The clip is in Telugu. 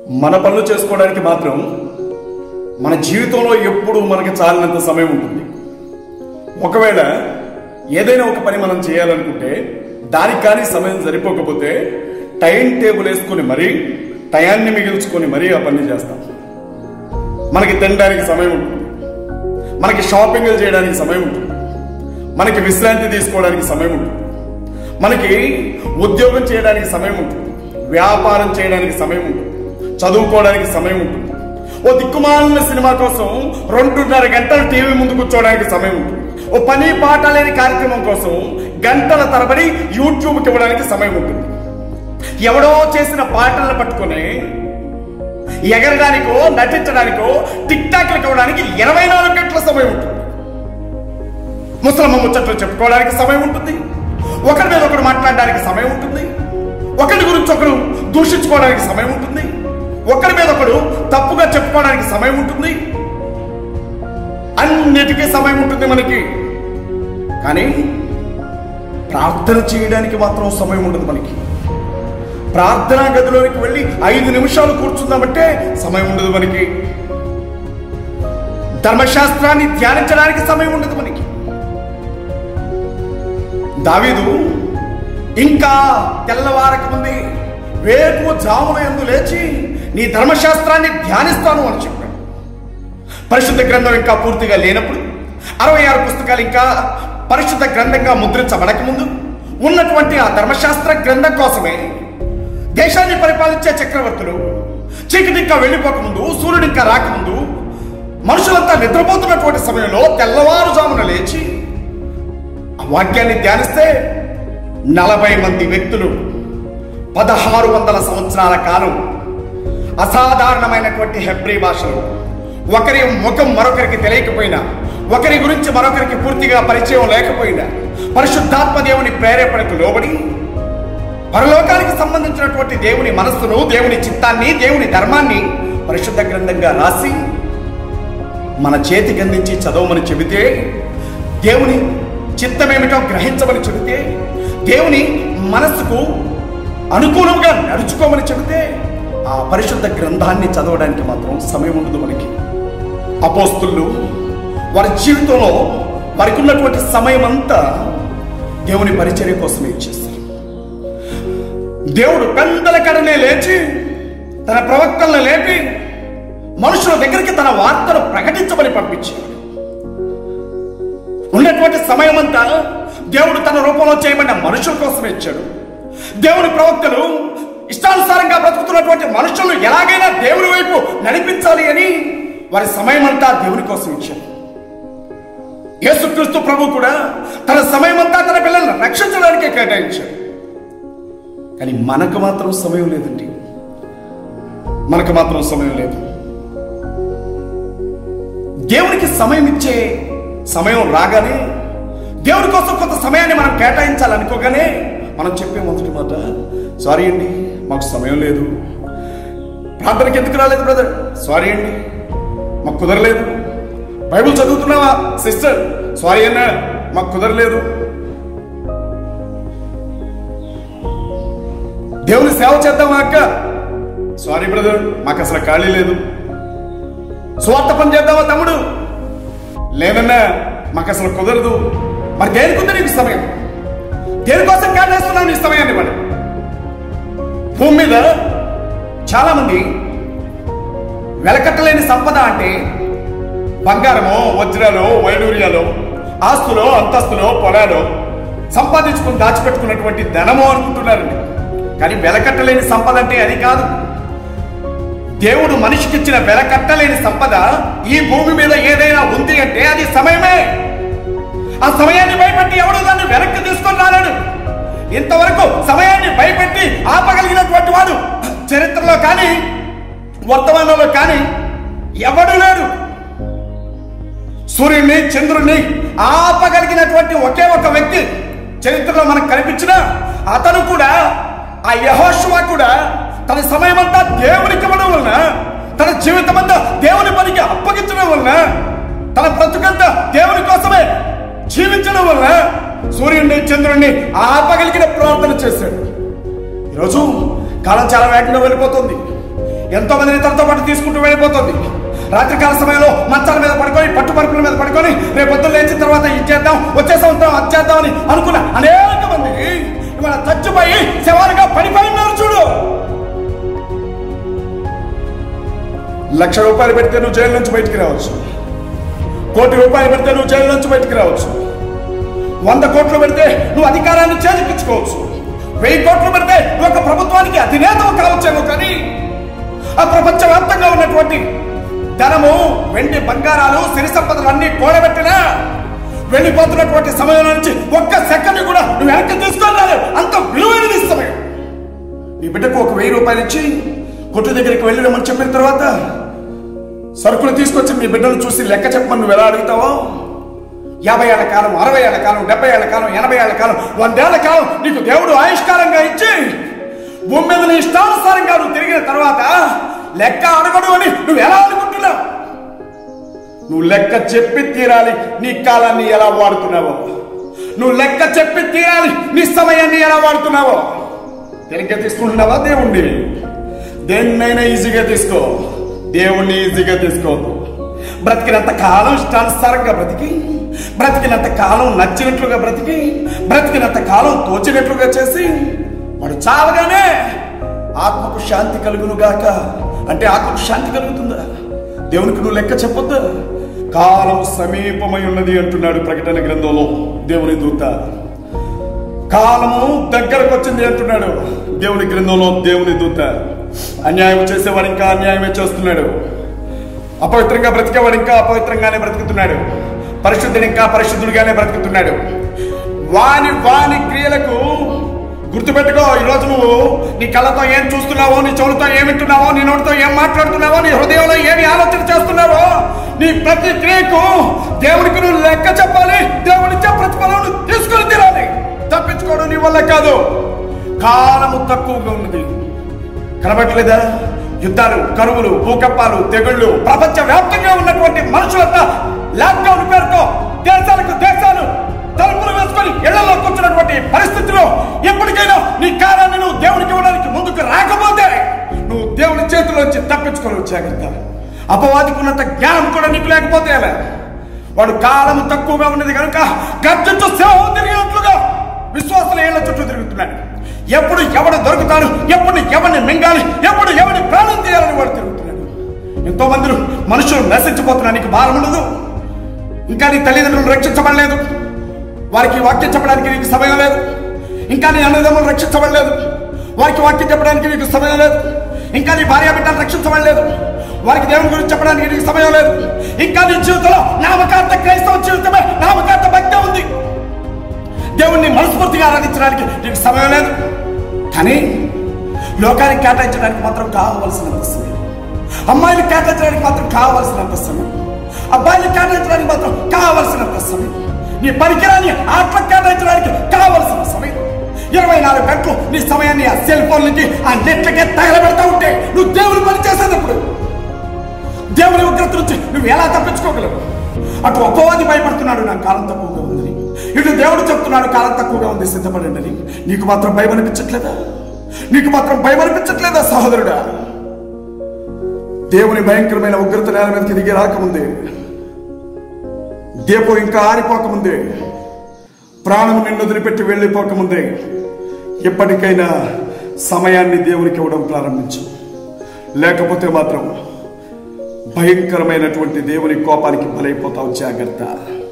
మన పనులు చేసుకోవడానికి మాత్రం మన జీవితంలో ఎప్పుడు మనకి చాలినంత సమయం ఉంటుంది. ఒకవేళ ఏదైనా ఒక పని మనం చేయాలనుకుంటే దానికి కానీ సమయం సరిపోకపోతే టైం టేబుల్ వేసుకొని మరీ టయాన్ని మిగిల్చుకొని మరీ ఆ పని చేస్తాం. మనకి తినడానికి సమయం ఉంటుంది, మనకి షాపింగ్లు చేయడానికి సమయం ఉంటుంది, మనకి విశ్రాంతి తీసుకోవడానికి సమయం ఉంటుంది, మనకి ఉద్యోగం చేయడానికి సమయం ఉంటుంది, వ్యాపారం చేయడానికి సమయం ఉంటుంది, చదువుకోవడానికి సమయం ఉంటుంది, ఓ దిక్కుమాలిన సినిమా కోసం 2.5 గంటలు టీవీ ముందు కూర్చోవడానికి సమయం ఉంటుంది, ఓ పని పాట లేని కార్యక్రమం కోసం గంటల తరబడి యూట్యూబ్కి ఇవ్వడానికి సమయం ఉంటుంది. ఎవడో చేసిన పాటలను పట్టుకుని ఎగరడానికో నటించడానికో టిక్ టాక్లకు ఇవ్వడానికి 24 గంటల సమయం ఉంటుంది. ముసలమ్మ ముచ్చట్లు చెప్పుకోవడానికి సమయం ఉంటుంది, ఒకరి మీద ఒకరు మాట్లాడడానికి సమయం ఉంటుంది, ఒకరి గురించి ఒకరు దూషించుకోవడానికి సమయం ఉంటుంది, ఒకరి మీద ఒకరు తప్పుగా చెప్పుకోవడానికి సమయం ఉంటుంది, అన్నిటికీ సమయం ఉంటుంది మనకి. కానీ ప్రార్థన చేయడానికి మాత్రం సమయం ఉండదు మనకి. ప్రార్థనా గదిలోనికి వెళ్ళి 5 నిమిషాలు కూర్చుందామంటే సమయం ఉండదు మనకి. ధర్మశాస్త్రాన్ని ధ్యానించడానికి సమయం ఉండదు మనకి. దావీదు ఇంకా తెల్లవారక ముందే వేకు జామున యందు లేచి నీ ధర్మశాస్త్రాన్ని ధ్యానిస్తాను అని చెప్పాడు. పరిశుద్ధ గ్రంథం ఇంకా పూర్తిగా లేనప్పుడు 66 పుస్తకాలు ఇంకా పరిశుద్ధ గ్రంథంగా ముద్రించబడక ముందు ఉన్నటువంటి ఆ ధర్మశాస్త్ర గ్రంథం కోసమే దేశాన్ని పరిపాలించే చక్రవర్తులు చీకటి ఇంకా వెళ్ళిపోకముందు, సూర్యుడు ఇంకా రాకముందు, మనుషులంతా నిద్రపోతున్నటువంటి సమయంలో తెల్లవారుజామున లేచి ఆ వాక్యాన్ని ధ్యానిస్తే 40 మంది వ్యక్తులు 1600 సంవత్సరాల కాలం అసాధారణమైనటువంటి హెబ్రీ భాషలో ఒకరి ముఖం మరొకరికి తెలియకపోయినా, ఒకరి గురించి మరొకరికి పూర్తిగా పరిచయం లేకపోయినా, పరిశుద్ధాత్మ దేవుని ప్రేరేపణకు లోబడి పరలోకానికి సంబంధించినటువంటి దేవుని మనస్సును, దేవుని చిత్తాన్ని, దేవుని ధర్మాన్ని పరిశుద్ధ గ్రంథంగా రాసి మన చేతికి అందించి చదవమని చెబితే, దేవుని చిత్తమేమిటో గ్రహించమని చెబితే, దేవుని మనస్సుకు అనుకూలంగా నడుచుకోమని చెబితే ఆ పరిశుద్ధ గ్రంథాన్ని చదవడానికి మాత్రం సమయం ఉండదు మనకి. అపోస్తులు వారి జీవితంలో వారికి ఉన్నటువంటి సమయం అంతా దేవుని పరిచర్య కోసమే ఇచ్చేస్తారు. దేవుడు పెద్దల కడనే లేచి తన ప్రవక్తలను లేపి మనుషుల దగ్గరికి తన వార్తను ప్రకటించమని పంపించాడు. ఉన్నటువంటి సమయం అంతా దేవుడు తన రూపంలో చేయబడిన మనుషుల కోసమే ఇచ్చాడు. దేవుని ప్రవక్తలు ఇష్టానుసారంగా బ్రతుకుతున్నటువంటి మనుషులను ఎలాగైనా దేవుని వైపు నడిపించాలి అని వారి సమయం అంతా దేవుని కోసం ఇచ్చాడు. యేసుక్రీస్తు ప్రభు కూడా తన సమయం అంతా తన పిల్లలను రక్షించడానికే కేటాయించాడు. కానీ మనకు మాత్రం సమయం లేదండి, మనకు మాత్రం సమయం లేదు. దేవునికి సమయం ఇచ్చే సమయం రాగానే, దేవుని కోసం కొంత సమయాన్ని మనం కేటాయించాలనుకోగానే మనం చెప్పే మొదటి మాట, సారీ అండి మాకు సమయం లేదు. ప్రార్థనకి ఎందుకు రాలేదు బ్రదర్? సారీ అండి మాకు కుదరలేదు. బైబిల్ చదువుతున్నావా సిస్టర్? సారీ అన్నా మాకు కుదరలేదు. దేవుని సేవ చేద్దామా అక్క? సారీ బ్రదర్ మాకు అసలు ఖాళీ లేదు. స్వార్థ పని చేద్దామా తమ్ముడు? లేదన్నా మాకు అసలు కుదరదు. మరి దేనికి ఉంది నీకు సమయం? దేనికోసం కేటాయిస్తున్నావు నీ సమయాన్ని? మరి భూమి మీద చాలా మంది వెలకట్టలేని సంపద అంటే బంగారమో, వజ్రాలో, వైడూర్యాలో, ఆస్తులో, అంతస్తులో, పొలాలో సంపాదించుకుని దాచిపెట్టుకున్నటువంటి ధనమో అనుకుంటున్నారండి. కానీ వెలకట్టలేని సంపద అంటే అది కాదు. దేవుడు మనిషికి ఇచ్చిన వెలకట్టలేని సంపద ఈ భూమి మీద ఏదైనా ఉంది అంటే అది సమయమే. ఆ సమయాన్ని భయపెట్టి ఎవడు దాన్ని వెనక్కి తీసుకొని రాలేడు. ఇంతవరకు సమయాన్ని భయపెట్టి ఆపగలిగినటువంటి వాడు చరిత్రలో కానీ వర్తమానంలో కానీ ఎవడు లేడు. సూర్యుడిని, చంద్రుడిని ఆపగలిగినటువంటి ఒకే ఒక వ్యక్తి చరిత్రలో మనకు కనిపించిన అతను కూడా, ఆ యెహోషువ కూడా తన సమయం అంతా దేవునికి ఇవ్వడం వలన, తన జీవితం అంతా దేవుని పనికి అప్పగించడం వలన, తన బ్రతుకంతా దేవుని కోసమే జీవించడం వలన సూర్యుడిని, చంద్రుడిని ఆపగలిగిన ప్రార్థన చేశాడు. ఈరోజు కాలం చాలా వేగంగా వెళ్ళిపోతుంది. ఎంతో మందిని తనతో పాటు తీసుకుంటూ వెళ్ళిపోతుంది. రాత్రికాల సమయంలో మంచాల మీద పడుకొని పట్టుపరుపుల మీద పడుకొని రేపు పొద్దున్న లేచిన తర్వాత ఇది చేద్దాం, వచ్చే సంవత్సరం అది చేద్దాం అని అనుకున్న అనేక మంది ఇవాళ చచ్చిపోయి శవాలుగా పడిపోయినారు. చూడు, 1,00,000 రూపాయలు పెడితే నువ్వు జైలు నుంచి బయటికి రావచ్చు, 1 కోటి రూపాయలు పెడితే నువ్వు జైలు నుంచి బయటికి రావచ్చు, 100 కోట్లు పెడితే నువ్వు అధికారాన్ని చేజిక్కించుకోవచ్చు, 1000 కోట్లు పెడితే నువ్వు ఒక ప్రభుత్వానికి అధినేత కావచ్చేమో. కానీ ఆ ప్రపంచవ్యాప్తంగా ఉన్నటువంటి ధనము, వెండి, బంగారాలు, సిరి సంపదలు అన్ని కూడబెట్టినా వెళ్ళిపోతున్నటువంటి సమయంలో నుంచి 1 సెకండ్ కూడా నువ్వు వెనక్కి తీసుకొని రాలేవు. అంత విలువైనది సమయం. నీ బిడ్డకు 1,000 రూపాయలు ఇచ్చి కొట్టు దగ్గరికి వెళ్ళిరమ్మని చెప్పిన తర్వాత సరుకులు తీసుకొచ్చి మీ బిడ్డను చూసి లెక్క చెప్పమని నువ్వు ఎలా అడుగుతావో, 50 ఏళ్ల కాలం, 60 ఏళ్ల కాలం, 70 ఏళ్ల కాలం, 80 ఏళ్ల కాలం, 100 ఏళ్ల కాలం నీకు దేవుడు ఆయుష్కారంగా ఇచ్చి భూమి మీద నీ ఇష్టానుసారంగా నువ్వు తిరిగిన తర్వాత లెక్క అడగడు అని నువ్వు ఎలా అనుకుంటున్నావు? నువ్వు లెక్క చెప్పి తీరాలి నీ కాలాన్ని ఎలా వాడుతున్నావో, నువ్వు లెక్క చెప్పి తీరాలి నీ సమయాన్ని ఎలా వాడుతున్నావో. తేలిగ్గా తీసుకుంటున్నావా దేవుణ్ణి? దేన్నైనా ఈజీగా తీసుకో, దేవుణ్ణి ఈజీగా తీసుకోవద్దు. బ్రతికినంత కాలం ఇష్టానుసారంగా బ్రతికి, బ్రతికినంత కాలం నచ్చినట్లుగా బ్రతికి, బ్రతికినంత కాలం తోచినట్లుగా చేసి వాడు చావగానే ఆత్మకు శాంతి కలుగును గాక అంటే ఆత్మకు శాంతి కలుగుతుందా? దేవునికి నువ్వు లెక్క చెప్పొద్దా? కాలం సమీపమై ఉన్నది అంటున్నాడు ప్రకటన గ్రంథంలో దేవుని దూత. కాలము దగ్గరకు వచ్చింది అంటున్నాడు దేవుని గ్రంథంలో దేవుని దూత. అన్యాయం చేసేవాడు ఇంకా అన్యాయమే చేస్తున్నాడు, అపవిత్రంగా బ్రతికేవాడు ఇంకా అపవిత్రంగానే బ్రతుకుతున్నాడు, పరిశుద్ధుడు ఇంకా పరిశుద్ధుడిగానే బ్రతుకుతున్నాడు. వాని వాని క్రియలకు గుర్తుపెట్టుకో. ఈరోజు నువ్వు నీ కళ్ళతో ఏం చూస్తున్నావో, నీ చెవులతో ఏం వింటున్నావో, నీ నోటితో ఏం మాట్లాడుతున్నావో, నీ హృదయంలో ఏమి ఆలోచన చేస్తున్నావో, నీ ప్రతి క్రియకు దేవుడికి నువ్వు లెక్క చెప్పాలి. దేవుడిచ్చే ప్రతిఫలం తీసుకొని తీరాలి. తప్పించుకోవడం నీ వల్ల కాదు. కాలము తక్కువగా ఉన్నది, కనబట్టలేదా? యుద్ధాలు, కరువులు, భూకంపాలు, తెగుళ్లు, ప్రపంచ వ్యాప్తంగా ఉన్నటువంటి మనుషులంతా లాక్డౌన్ పేరుతో దేశాలకు దేశాలు తలుపులు వేసుకొని ఇళ్లలో కూర్చున్నటువంటి పరిస్థితిలో ఎప్పటికైనా నీ కాలాన్ని నువ్వు దేవునికి ఇవ్వడానికి ముందుకు రాకపోతే నువ్వు దేవుని చేతిలోంచి తప్పించుకోలేవు. జాగ్రత్త. అపవాదికి ఉన్నంత జ్ఞానం కూడా నీకు లేకపోతే ఎలా? వాడు కాలం తక్కువగా ఉన్నది కనుక గర్జించు సింహం తిరిగినట్లుగా విశ్వాసుల ఏళ్ల చుట్టూ తిరుగుతున్నాడు. ఎప్పుడు ఎవడు దొరుకుతాడు, ఎప్పుడు ఎవరిని మింగాలి, ఎప్పుడు ఎవరిని ప్రాణం తీయాలని వాడు తిరుగుతున్నాడు. ఎంతో మంది మనుషులు నశించిపోతున్నా నీకు భారం ఉండదు. ఇంకా నీ తల్లిదండ్రులు రక్షించబడలేదు, వారికి వాక్యం చెప్పడానికి నీకు సమయం లేదు. ఇంకా నీ అన్నదమ్ములు రక్షించబడలేదు, వారికి వాక్యం చెప్పడానికి నీకు సమయం లేదు. ఇంకా నీ భార్య బిడ్డలు రక్షించబడలేదు, వారికి దేవుని గురించి చెప్పడానికి నీకు సమయం లేదు. ఇంకా నీ జీవితంలో నామకార్థ క్రైస్తవ జీవితమే, నామకార్థ భక్తి ఉంది. దేవుణ్ణి మనస్ఫూర్తిగా ఆరాధించడానికి నీకు సమయం లేదు. కానీ లోకానికి కేటాయించడానికి మాత్రం కావలసినంత సమయం, అమ్మాయిలు కేటాయించడానికి మాత్రం కావలసినంత సమయం, అబ్బాయిలు కేటాయించడానికి మాత్రం కావలసినంత సమయం, నీ పరికరాన్ని ఆటలకు కేటాయించడానికి కావలసిన సమయం. 24 గంటలు నీ సమయాన్ని ఆ సెల్ ఫోన్లకి, ఆ నెట్లకే తగలబెడతా ఉంటే నువ్వు దేవుని పని చేసేటప్పుడు దేవుని ఉగ్రత నుంచి నువ్వు ఎలా తప్పించుకోగలవు? అటు అపవాది భయపడుతున్నాడు నా కాలం తక్కువగా ఉందని, ఇటు దేవుడు చెప్తున్నాడు కాలం తక్కువగా ఉంది సిద్ధపడండి అని. నీకు మాత్రం భయం అనిపించట్లేదా? నీకు మాత్రం భయం అనిపించట్లేదా సహోదరుడా? దేవుని భయంకరమైన ఉగ్రత నేల మీదకి దిగి రాకముందే, దీపం ఇంకా ఆరిపోకముందే, ప్రాణం నిన్ను వదిలిపెట్టి వెళ్ళిపోకముందే ఎప్పటికైనా సమయాన్ని దేవునికి ఇవ్వడం ప్రారంభించు. లేకపోతే మాత్రం భయంకరమైనటువంటి దేవుని కోపానికి బలైపోతావు. జాగ్రత్త.